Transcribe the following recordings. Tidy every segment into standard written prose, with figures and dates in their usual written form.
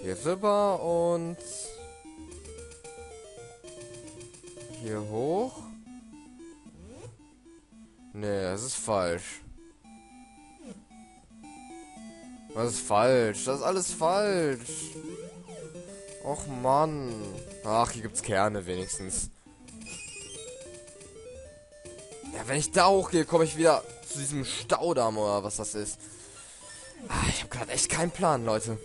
Hier rüber und hier hoch. Nee, das ist falsch. Das ist falsch. Das ist alles falsch. Och Mann. Ach, hier gibt's Kerne wenigstens. Ja, wenn ich da hochgehe, komme ich wieder zu diesem Staudamm oder was das ist. Ah, ich habe gerade echt keinen Plan, Leute.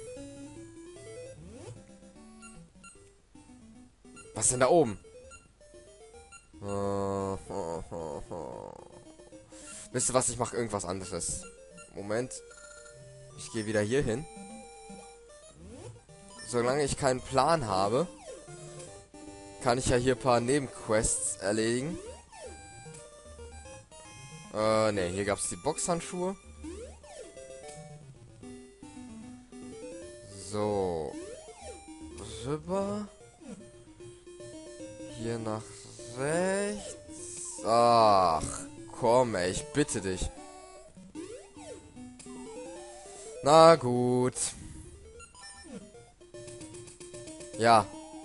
Was ist denn da oben? Wisst ihr was? Ich mache irgendwas anderes. Moment. Ich gehe wieder hier hin. Solange ich keinen Plan habe, kann ich ja hier ein paar Nebenquests erledigen. Ne, hier gab es die Boxhandschuhe. So. Rüber. Hier nach rechts. Ach, komm, ey, ich bitte dich. Na gut. Ja.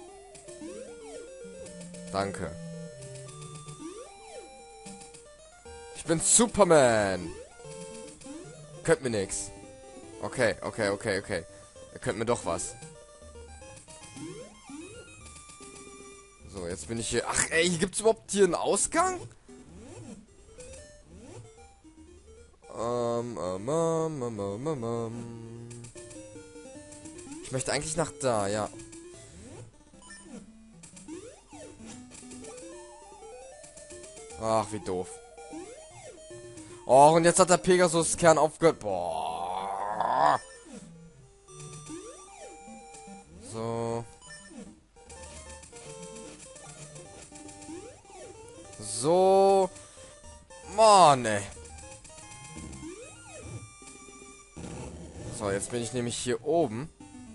Danke. Ich bin Superman. Könnt mir nix. Okay. Ihr könnt mir doch was. So, jetzt bin ich hier. Ach ey, gibt's überhaupt hier einen Ausgang? Ich möchte eigentlich nach da, ja. Ach, wie doof. Oh, und jetzt hat der Pegasus-Kern aufgehört. Boah. So. So. Mann, ey. So, jetzt bin ich nämlich hier oben.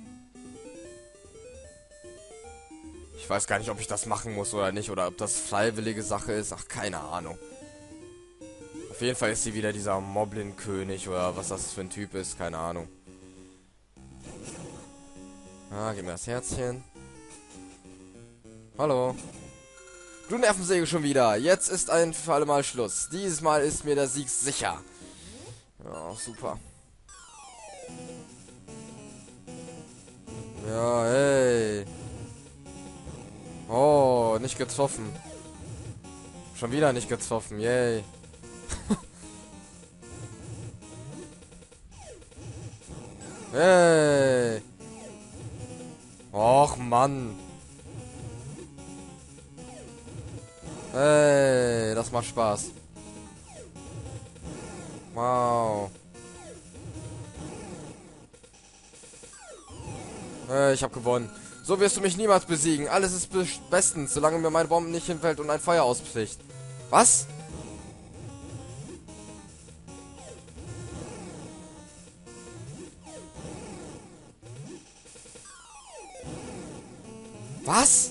Ich weiß gar nicht, ob ich das machen muss oder nicht. Oder ob das freiwillige Sache ist. Ach, keine Ahnung. Auf jeden Fall ist sie wieder dieser Moblin-König oder was das für ein Typ ist. Keine Ahnung. Ah, gib mir das Herzchen. Hallo. Du Nervensäge schon wieder. Jetzt ist ein für alle Mal Schluss. Dieses Mal ist mir der Sieg sicher. Ja, super. Ja, hey. Oh, nicht getroffen. Schon wieder nicht getroffen, yay. Hey. Och, Mann. Hey, das macht Spaß. Wow. Hey, ich habe gewonnen. So wirst du mich niemals besiegen. Alles ist bestens, solange mir meine Bombe nicht hinfällt und ein Feuer ausbricht. Was? Was?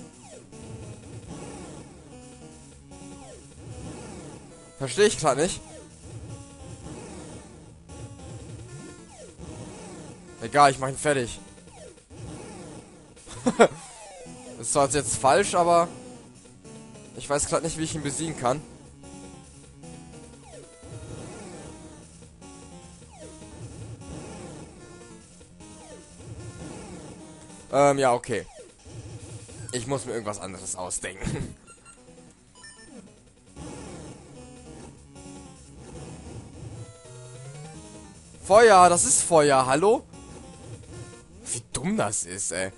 Verstehe ich gerade nicht. Egal, ich mache ihn fertig. Ist zwar jetzt falsch, aber ich weiß gerade nicht, wie ich ihn besiegen kann. Ja, okay. Ich muss mir irgendwas anderes ausdenken. Feuer, das ist Feuer, hallo? Wie dumm das ist, ey.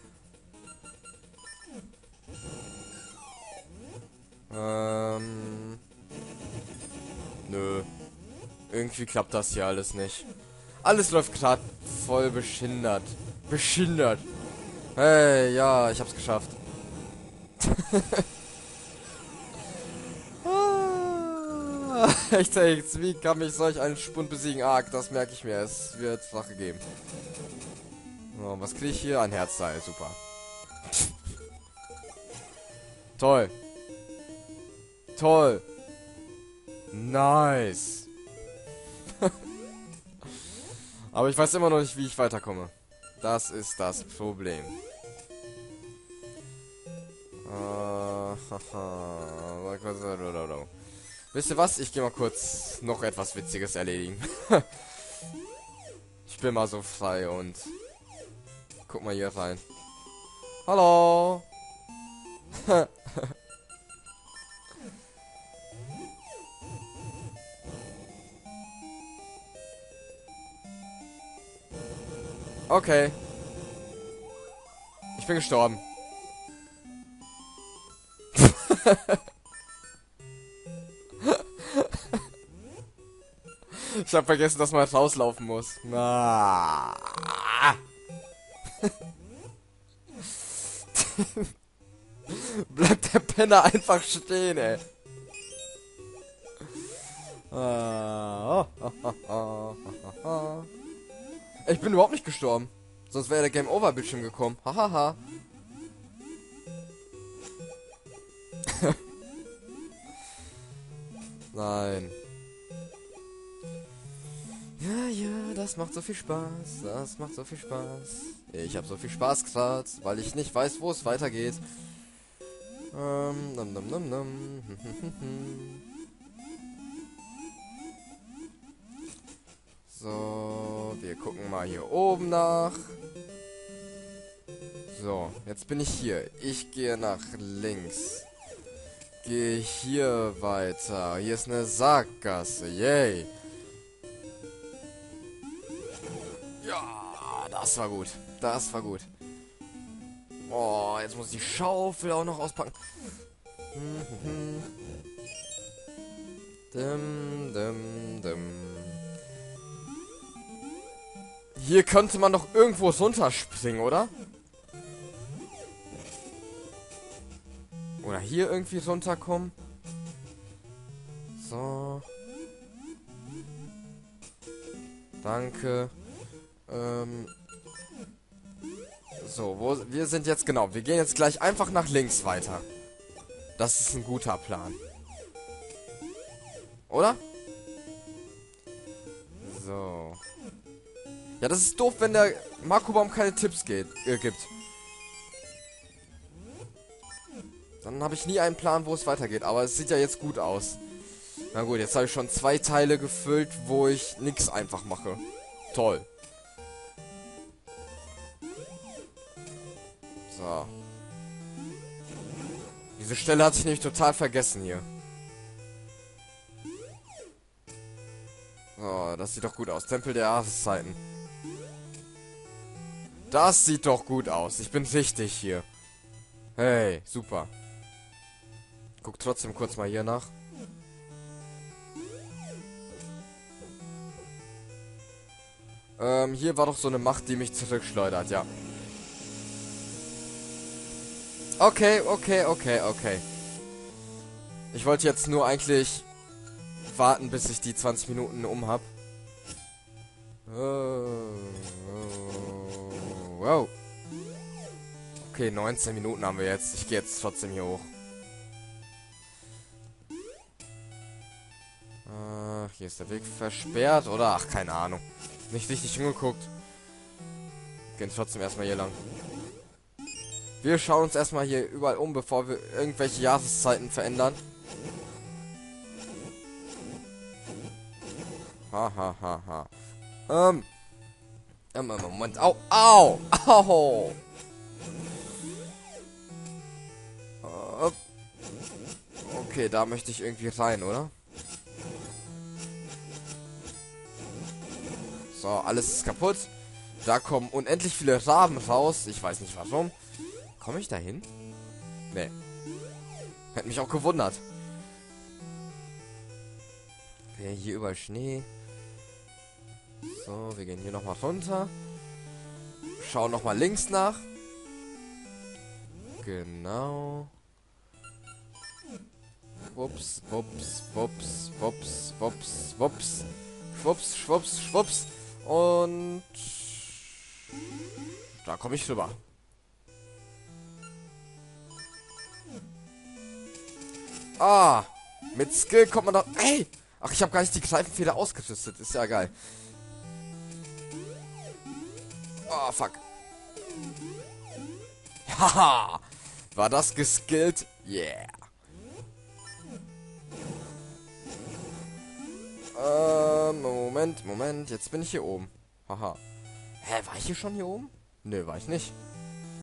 Nö. Irgendwie klappt das hier alles nicht. Alles läuft gerade voll beschindert. Beschindert. Hey, ja, ich hab's geschafft. Echt, wie kann mich solch ein Spund besiegen? Arg, das merke ich mir. Es wird Sache geben. So, was kriege ich hier? Ein Herzteil, super. Toll. Toll. Nice. Aber ich weiß immer noch nicht, wie ich weiterkomme. Das ist das Problem. Wisst ihr was? Ich gehe mal kurz noch etwas Witziges erledigen. Ich bin mal so frei und guck mal hier rein. Hallo. Okay. Ich bin gestorben. Ich habe vergessen, dass man rauslaufen muss. Ah. Bleibt der Penner einfach stehen, ey. Ich bin überhaupt nicht gestorben. Sonst wäre der Game Over Bildschirm gekommen. Hahaha. Nein. Ja, das macht so viel Spaß. Das macht so viel Spaß. Ich habe so viel Spaß gerade, weil ich nicht weiß, wo es weitergeht. Nom, nom, nom, nom. So, wir gucken mal hier oben nach. So, jetzt bin ich hier. Ich gehe nach links. Gehe hier weiter. Hier ist eine Sackgasse. Yay. Ja, das war gut. Das war gut. Oh, jetzt muss ich die Schaufel auch noch auspacken. Dim, dim, dim. Hier könnte man doch irgendwo runterspringen, oder? Oder hier irgendwie runterkommen. So. Danke. So, wir sind jetzt genau. Wir gehen jetzt gleich einfach nach links weiter. Das ist ein guter Plan. Oder? So. Ja, das ist doof, wenn der Marco-Baum keine Tipps gibt. Dann habe ich nie einen Plan, wo es weitergeht. Aber es sieht ja jetzt gut aus. Na gut, jetzt habe ich schon 2 Teile gefüllt, wo ich nichts einfach mache. Toll. So. Diese Stelle hatte ich nämlich total vergessen hier. So, das sieht doch gut aus. Tempel der Jahreszeiten. Das sieht doch gut aus. Ich bin richtig hier. Hey, super. Guck trotzdem kurz mal hier nach. Hier war doch so eine Macht, die mich zurückschleudert, ja. Okay. Ich wollte jetzt nur eigentlich warten, bis ich die 20 Minuten um hab. Wow. Okay, 19 Minuten haben wir jetzt. Ich gehe jetzt trotzdem hier hoch. Hier ist der Weg versperrt, oder? Ach, keine Ahnung. Nicht richtig hingeguckt. Gehen trotzdem erstmal hier lang. Wir schauen uns erstmal hier überall um, bevor wir irgendwelche Jahreszeiten verändern. Moment. Au, au, au. Okay, da möchte ich irgendwie rein, oder? So, alles ist kaputt. Da kommen unendlich viele Raben raus. Ich weiß nicht warum. Komme ich da hin? Nee. Hätte mich auch gewundert. Okay, hier überall Schnee. So, wir gehen hier nochmal runter. Schauen nochmal links nach. Genau. Wups, wups, wups, wups, wups, wups. Schwupps, schwupps, schwupps. Und da komme ich rüber. Ah, mit Skill kommt man doch... Ey! Ach, ich habe gar nicht die Greifenfeder ausgerüstet. Ist ja geil. Oh, fuck. Haha! War das geskillt? Yeah! Moment, jetzt bin ich hier oben. Haha. Hä, war ich hier schon hier oben? Nö, war ich nicht.